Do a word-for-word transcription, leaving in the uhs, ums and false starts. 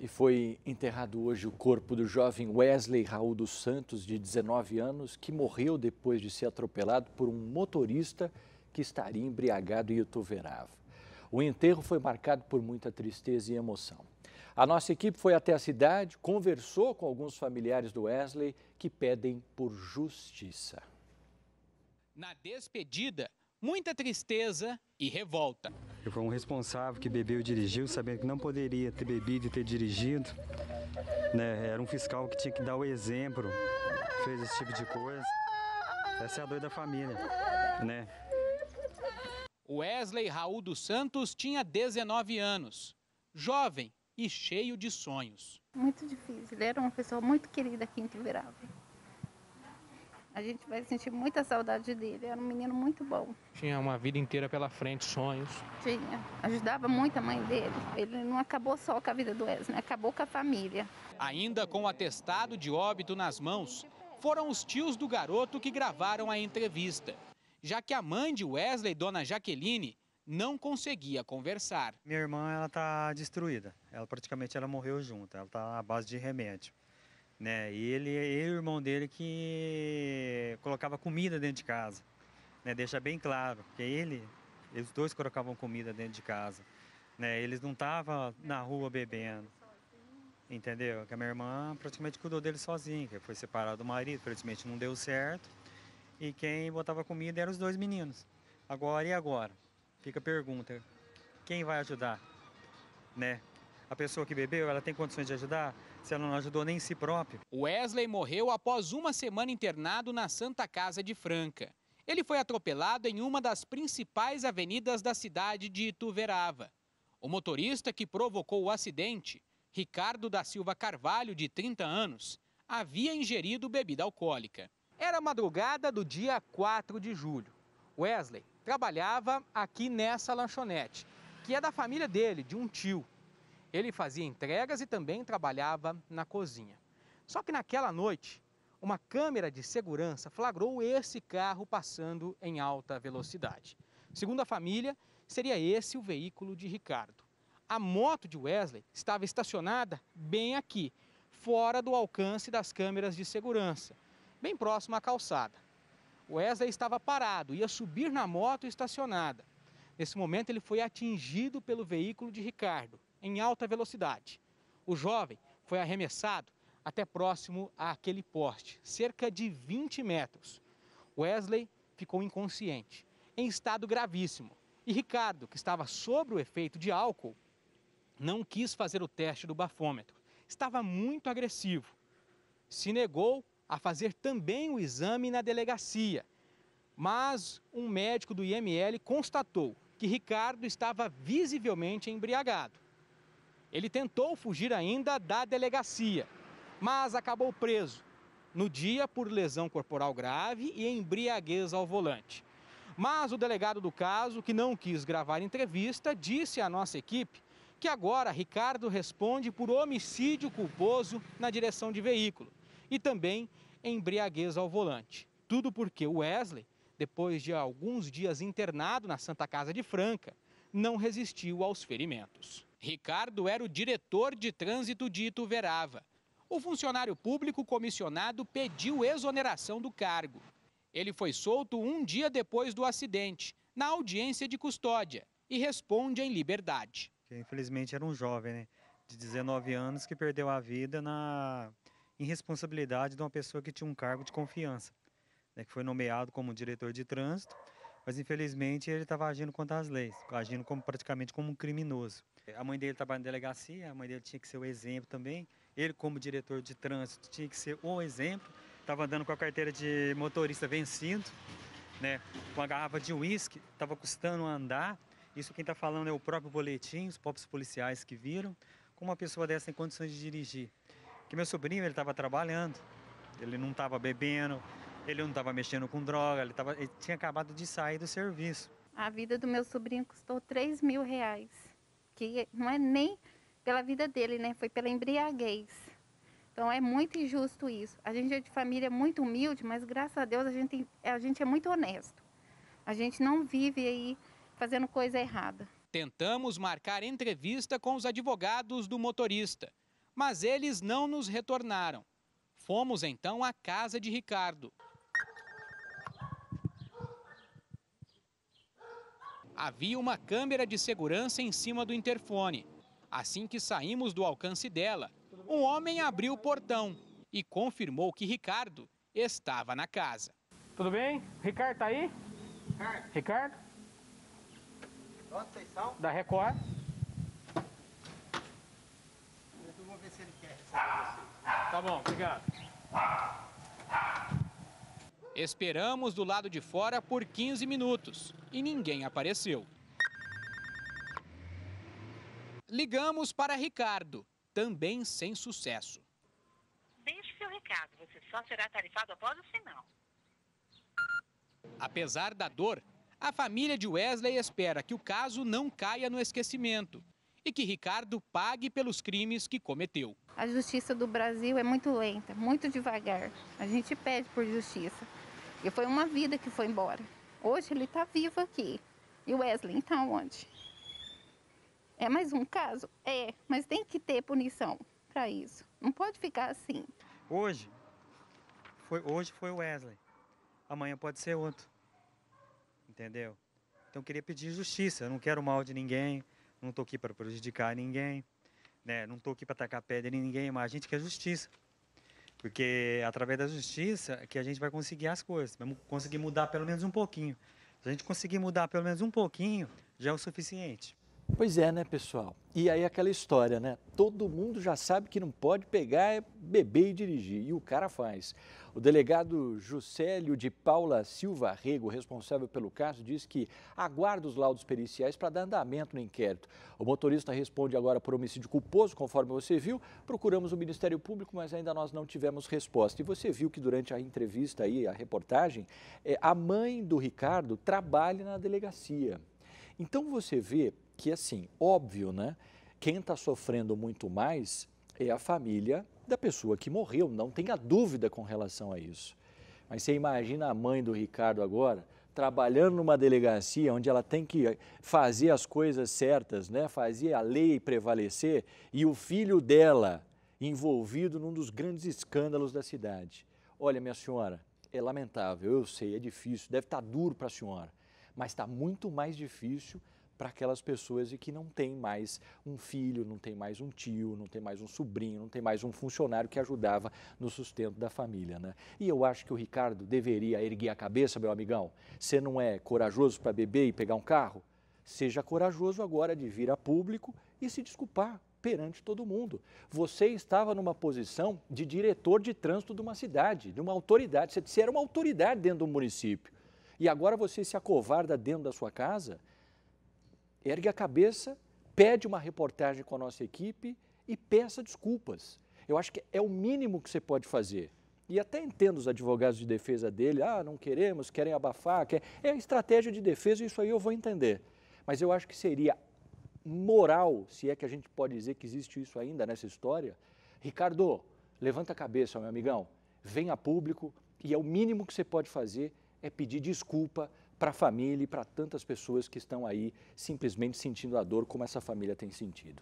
E foi enterrado hoje o corpo do jovem Wesley Raul dos Santos, de dezenove anos, que morreu depois de ser atropelado por um motorista que estaria embriagado em Ituverava. O enterro foi marcado por muita tristeza e emoção. A nossa equipe foi até a cidade, conversou com alguns familiares do Wesley que pedem por justiça. Na despedida, muita tristeza e revolta. Eu fui um responsável que bebeu e dirigiu, sabendo que não poderia ter bebido e ter dirigido. Né? Era um fiscal que tinha que dar o exemplo, fez esse tipo de coisa. Essa é a dor da família, né? Wesley Raul dos Santos tinha dezenove anos, jovem e cheio de sonhos. Muito difícil, ele era uma pessoa muito querida aqui em Ituverava. A gente vai sentir muita saudade dele, era um menino muito bom. Tinha uma vida inteira pela frente, sonhos. Tinha, ajudava muito a mãe dele. Ele não acabou só com a vida do Wesley, acabou com a família. Ainda com o atestado de óbito nas mãos, foram os tios do garoto que gravaram a entrevista, já que a mãe de Wesley, dona Jaqueline, não conseguia conversar. Minha irmã, ela tá destruída, ela praticamente ela morreu junto, ela tá à base de remédio. Né? E ele, ele e o irmão dele que colocava comida dentro de casa, né? Deixa bem claro que ele, eles dois colocavam comida dentro de casa, né? Eles não estavam na rua bebendo, entendeu? Que a minha irmã praticamente cuidou dele sozinha, que foi separado do marido, felizmente não deu certo, e quem botava comida eram os dois meninos. Agora e agora? Fica a pergunta, quem vai ajudar, né? A pessoa que bebeu, ela tem condições de ajudar? Se ela não ajudou nem si próprio. Wesley morreu após uma semana internado na Santa Casa de Franca. Ele foi atropelado em uma das principais avenidas da cidade de Ituverava. O motorista que provocou o acidente, Ricardo da Silva Carvalho, de trinta anos, havia ingerido bebida alcoólica. Era madrugada do dia quatro de julho. Wesley trabalhava aqui nessa lanchonete, que é da família dele, de um tio. Ele fazia entregas e também trabalhava na cozinha. Só que naquela noite, uma câmera de segurança flagrou esse carro passando em alta velocidade. Segundo a família, seria esse o veículo de Ricardo. A moto de Wesley estava estacionada bem aqui, fora do alcance das câmeras de segurança, bem próximo à calçada. Wesley estava parado, ia subir na moto estacionada. Nesse momento, ele foi atingido pelo veículo de Ricardo, em alta velocidade. O jovem foi arremessado até próximo àquele poste, cerca de vinte metros. Wesley ficou inconsciente, em estado gravíssimo. E Ricardo, que estava sob o efeito de álcool, não quis fazer o teste do bafômetro. Estava muito agressivo. Se negou a fazer também o exame na delegacia. Mas um médico do I M L constatou que Ricardo estava visivelmente embriagado. Ele tentou fugir ainda da delegacia, mas acabou preso no dia por lesão corporal grave e embriaguez ao volante. Mas o delegado do caso, que não quis gravar entrevista, disse à nossa equipe que agora Ricardo responde por homicídio culposo na direção de veículo e também embriaguez ao volante. Tudo porque o Wesley, depois de alguns dias internado na Santa Casa de Franca, não resistiu aos ferimentos. Ricardo era o diretor de trânsito de Ituverava. O funcionário público comissionado pediu exoneração do cargo. Ele foi solto um dia depois do acidente, na audiência de custódia, e responde em liberdade. Infelizmente era um jovem, né, de dezenove anos que perdeu a vida na irresponsabilidade de uma pessoa que tinha um cargo de confiança, né, que foi nomeado como diretor de trânsito, mas infelizmente ele estava agindo contra as leis, agindo como, praticamente como um criminoso. A mãe dele trabalha na delegacia, a mãe dele tinha que ser o exemplo também. Ele, como diretor de trânsito, tinha que ser o exemplo. Estava andando com a carteira de motorista vencido, né? Com a garrafa de uísque, estava custando andar. Isso quem está falando é o próprio boletim, os próprios policiais que viram. Como uma pessoa dessa tem condições de dirigir? Porque meu sobrinho, ele estava trabalhando, ele não estava bebendo, ele não estava mexendo com droga, ele, tava, ele tinha acabado de sair do serviço. A vida do meu sobrinho custou três mil reais. Que não é nem pela vida dele, né? Foi pela embriaguez. Então é muito injusto isso. A gente é de família muito humilde, mas graças a Deus a gente, a gente é muito honesto. A gente não vive aí fazendo coisa errada. Tentamos marcar entrevista com os advogados do motorista, mas eles não nos retornaram. Fomos então à casa de Ricardo. Havia uma câmera de segurança em cima do interfone. Assim que saímos do alcance dela, um homem abriu o portão e confirmou que Ricardo estava na casa. Tudo bem? Ricardo tá aí? Ricardo. Ricardo? Onde vocês são? Da Record. Eu vou ver se ele quer receber você. Tá bom, obrigado. Esperamos do lado de fora por quinze minutos e ninguém apareceu. Ligamos para Ricardo, também sem sucesso. Deixe seu recado, você só será tarifado após o sinal. Apesar da dor, a família de Wesley espera que o caso não caia no esquecimento e que Ricardo pague pelos crimes que cometeu. A justiça do Brasil é muito lenta, muito devagar. A gente pede por justiça. E foi uma vida que foi embora. Hoje ele está vivo aqui. E o Wesley está onde? É mais um caso? É, mas tem que ter punição para isso. Não pode ficar assim. Hoje foi, hoje foi o Wesley. Amanhã pode ser outro. Entendeu? Então eu queria pedir justiça. Eu não quero mal de ninguém. Não estou aqui para prejudicar ninguém. Né? Não estou aqui para tacar pedra em ninguém, mas a gente quer justiça. Porque é através da justiça é que a gente vai conseguir as coisas. Vamos conseguir mudar pelo menos um pouquinho. Se a gente conseguir mudar pelo menos um pouquinho, já é o suficiente. Pois é, né, pessoal? E aí aquela história, né? Todo mundo já sabe que não pode pegar, beber e dirigir, e o cara faz. O delegado Juscelio de Paula Silva Rego, responsável pelo caso, diz que aguarda os laudos periciais para dar andamento no inquérito. O motorista responde agora por homicídio culposo, conforme você viu. Procuramos o Ministério Público, mas ainda nós não tivemos resposta. E você viu que durante a entrevista aí, a reportagem, a mãe do Ricardo trabalha na delegacia. Então você vê que, assim, óbvio, né? Quem está sofrendo muito mais é a família da pessoa que morreu, não tenha dúvida com relação a isso. Mas você imagina a mãe do Ricardo agora, trabalhando numa delegacia onde ela tem que fazer as coisas certas, né? Fazer a lei prevalecer, e o filho dela envolvido num dos grandes escândalos da cidade. Olha, minha senhora, é lamentável, eu sei, é difícil, deve estar duro para a senhora, mas está muito mais difícil para aquelas pessoas e que não tem mais um filho, não tem mais um tio, não tem mais um sobrinho, não tem mais um funcionário que ajudava no sustento da família, né? E eu acho que o Ricardo deveria erguer a cabeça, meu amigão. Você não é corajoso para beber e pegar um carro? Seja corajoso agora de vir a público e se desculpar perante todo mundo. Você estava numa posição de diretor de trânsito de uma cidade, de uma autoridade. Você era uma autoridade dentro do município. E agora você se acovarda dentro da sua casa? Ergue a cabeça, pede uma reportagem com a nossa equipe e peça desculpas. Eu acho que é o mínimo que você pode fazer. E até entendo os advogados de defesa dele, ah, não queremos, querem abafar, quer... é a estratégia de defesa, isso aí eu vou entender. Mas eu acho que seria moral, se é que a gente pode dizer que existe isso ainda nessa história. Ricardo, levanta a cabeça, meu amigão, vem a público e é o mínimo que você pode fazer é pedir desculpa para a família e para tantas pessoas que estão aí simplesmente sentindo a dor como essa família tem sentido.